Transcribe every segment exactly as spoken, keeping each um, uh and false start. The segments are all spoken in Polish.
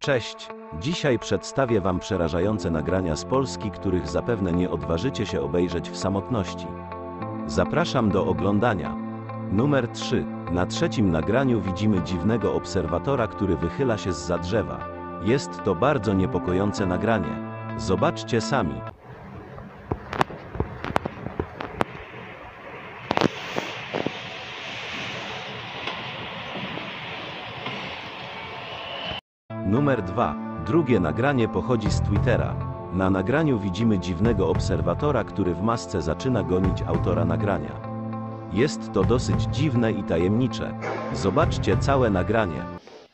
Cześć! Dzisiaj przedstawię Wam przerażające nagrania z Polski, których zapewne nie odważycie się obejrzeć w samotności. Zapraszam do oglądania. Numer trzy. Na trzecim nagraniu widzimy dziwnego obserwatora, który wychyla się zza drzewa. Jest to bardzo niepokojące nagranie. Zobaczcie sami. Numer dwa. Drugie nagranie pochodzi z Twittera. Na nagraniu widzimy dziwnego obserwatora, który w masce zaczyna gonić autora nagrania. Jest to dosyć dziwne i tajemnicze. Zobaczcie całe nagranie.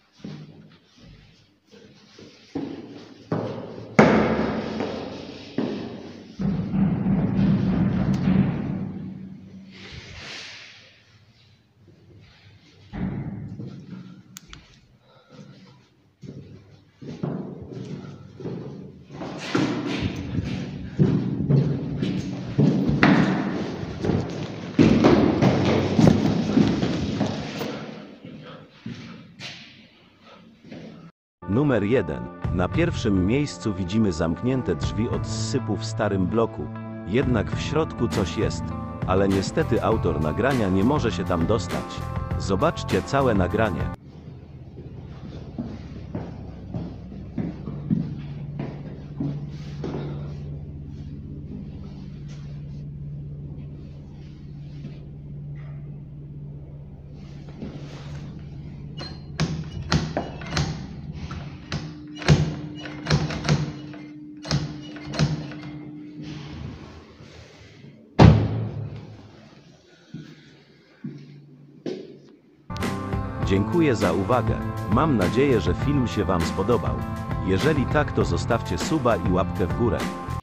Numer jeden. Na pierwszym miejscu widzimy zamknięte drzwi od zsypu w starym bloku. Jednak w środku coś jest. Ale niestety autor nagrania nie może się tam dostać. Zobaczcie całe nagranie. Dziękuję za uwagę. Mam nadzieję, że film się Wam spodobał. Jeżeli tak, to zostawcie suba i łapkę w górę.